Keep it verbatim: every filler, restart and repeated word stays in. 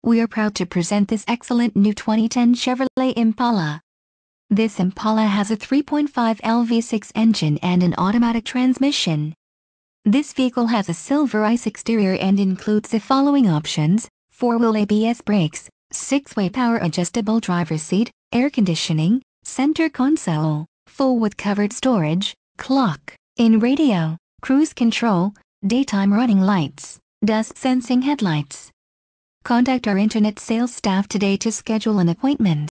We are proud to present this excellent new twenty ten Chevrolet Impala. This Impala has a three point five liter V six engine and an automatic transmission. This vehicle has a silver ice exterior and includes the following options: four-wheel A B S brakes, six-way power adjustable driver's seat, air conditioning, center console, full with covered storage, clock, in radio, cruise control, daytime running lights, dust sensing headlights. Contact our internet sales staff today to schedule an appointment.